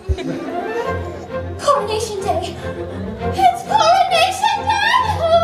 Coronation Day! It's Coronation Day!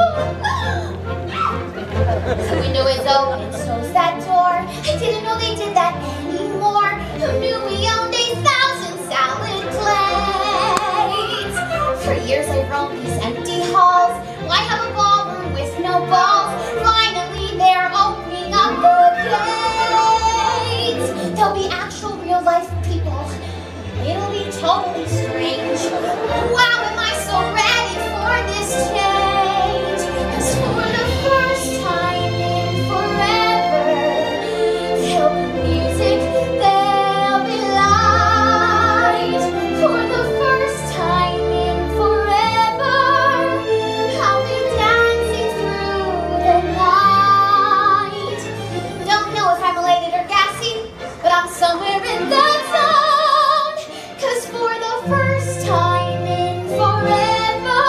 The window is open, so's that door. I didn't know they did that anymore. Who knew we owned 1,000 salad plates? For years I roamed these empty halls. Why have a ballroom with no balls? Finally they're opening up the gates. There'll be actual real life people. It'll be totally strange. Wow, am I so ready for this change? 'Cause for the first time in forever, there'll be music, there'll be light. For the first time in forever, I'll be dancing through the night. Don't know if I'm elated or gassy, but I'm somewhere in the zone. 'Cause for the first time in forever,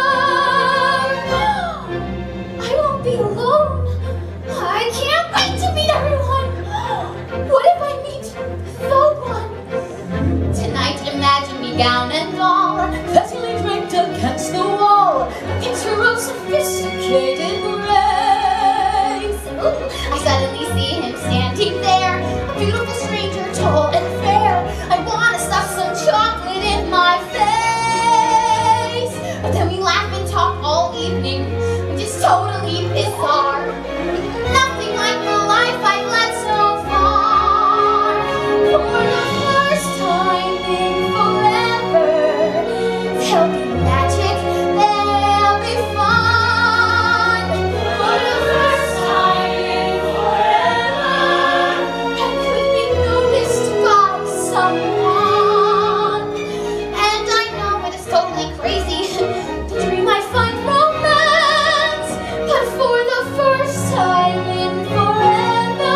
I won't be alone. I can't wait to meet everyone. What if I meet the one? Tonight, imagine me gown and all, petally draped against the wall, a picture of sophisticated grace. Ooh, I suddenly see him standing there, a beautiful stranger, tall and fair. I wanna stuff some chocolate in my face, but then we laugh and talk all evening, which is totally bizarre. Nothing like the life I've led so far. For the first time in forever, there'll be magic, there'll be fun. For the first time in forever, I could be noticed by someone. And I know it is totally crazy to dream I find romance, but for the first time in forever,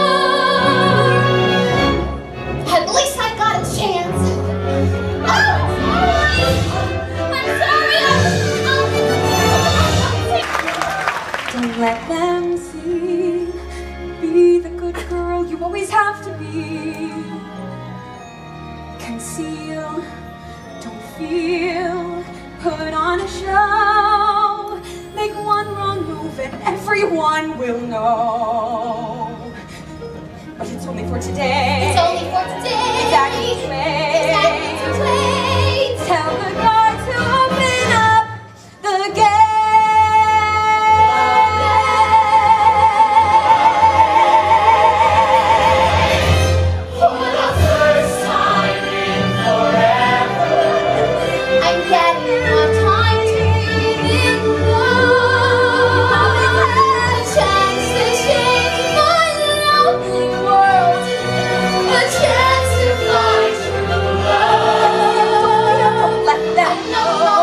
at least I got a chance. Oh, I'm sorry. Don't let them see. Be the good girl you always have to be. Conceal, don't feel, put on a show. Make one wrong move and everyone will know. But it's only for today. It's only for today. Exactly too late. Exactly too late. Tell the guard to open up the gate. For the first time in forever, I'm getting my time to breathe in love. A chance to change my lonely world. A chance to find true love. Don't let them know.